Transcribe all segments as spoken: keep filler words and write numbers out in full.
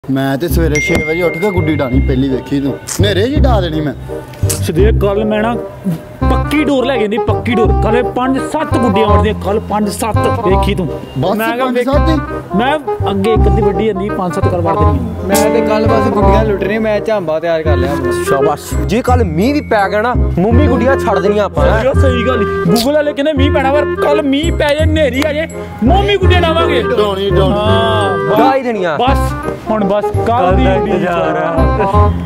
मैं तो सवेरे छे बजे उठ के गुड्डी डानी पहली वेखी तू नेरे जी डा देनी मैं सदेव कल मैं ना पक्की डोर लै गई पक्की डोर कल पांच सत्त गुड्डियां उड़दियां कल पांच सत्त वेखी तू मैं अगे एक अद्धी वड्डी आंदी पांच सत्त कल वड़ देनी मैं ते कल बस गुड्डियां लुटनी मैं झांबा तैयार कर लिया शाबाश जे कल मींह भी पै गया ना मुंमी गुड्डियां छड़ देनियां आपां सही गल गूगल वाले कहंदे मींह पैना पर कल मींह पै जाए नेरी आ जाए मुंमी गुड्डियां डावांगे डोनी डोनी हां डा ही देनियां बस हुण बस कल दी इंतजार है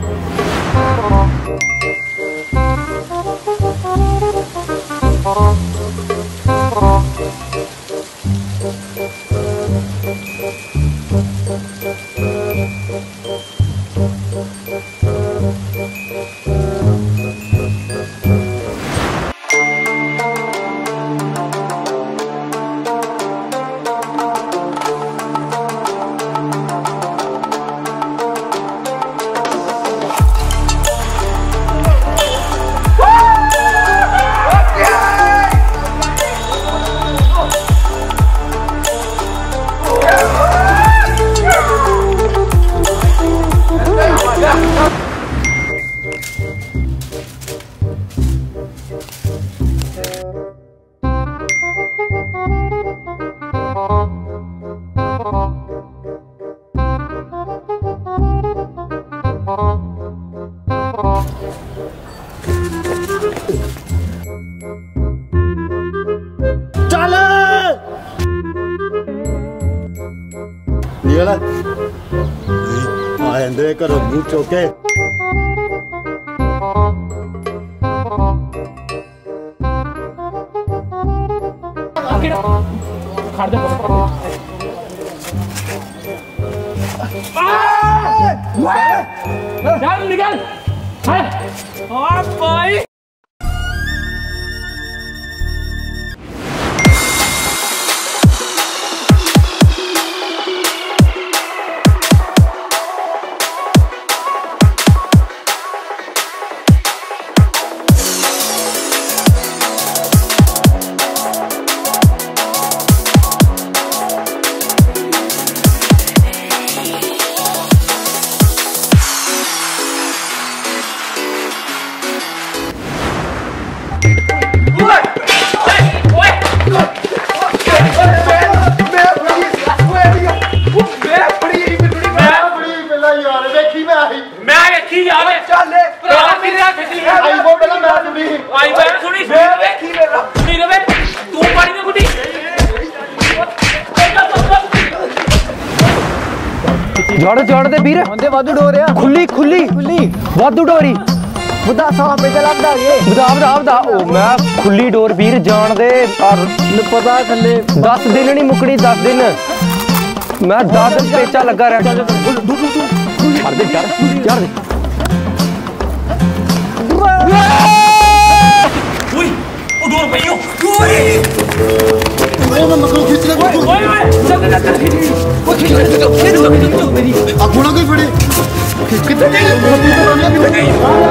आंदे घरों बूट चौके निकल भाई जड़ जड़ दे वीर आंदे वादू डोर आ खुली खुली खुली वादू डोरी बुदा साहब पे चला बदा ये बदा बदा बदा ओ मैं खुली डोर वीर जान दे और पता थल्ले दस दिन नहीं मुकनी दस दिन मैं दस दिन पेचा लगा रहा चल दे चढ़ चढ़ दे ओए ओ डोर पे यो ओए ओए मैं मकरू खींच ले ओए ओए चल चल चल खींच ओ खींच ले खींच ले मेरी अब होना कोई फड़े कितने कितने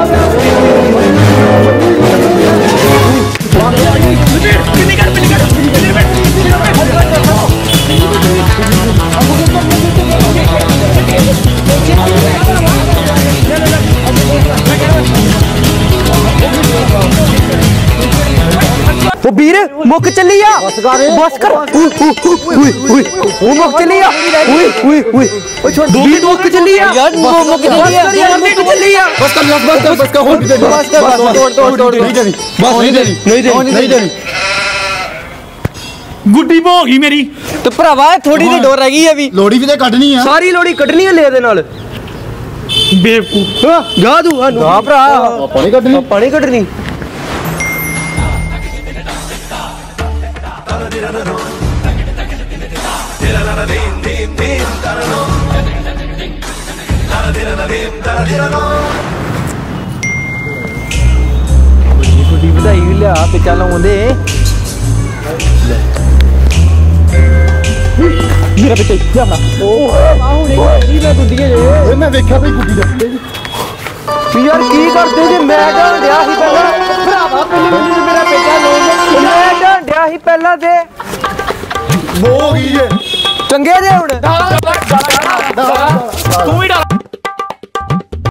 वो वीर मुक चली आ बस कर बस कर ओए ओए ओ मुक चली आ ओए ओए ओए ओ छोड़ वीर मुक चली आ यार मुक चली आ यार मुक चली आ बस कर बस कर बस कर हो बस कर तोड़ तोड़ तोड़ नहीं देनी बस नहीं देनी नहीं देनी नहीं देनी गुड्डी भोगी मेरी तो भरावा थोड़ी सी डोर रह गई अभी लोड़ी भी ते कटनी है सारी लोड़ी कटनी है ले दे नाल बेवकूफ जा तू ना भरा पानी कटनी पानी कटनी गुड्डी बधाई भी लिया पिचा लाउंदे मेरा पिछे जाना ओ हुणे मैं गुड्डियां जे मैं देखा भाई गुड्डी दे यार की करदे जे मैं जान दिया ही पहला भरावा पहले मेरा पिचा लाउंदे मैं जान दिया ही पहला ते वो हो गई है। ਚੰਗੇ ਜੇ ਹੁਣ ਤੂੰ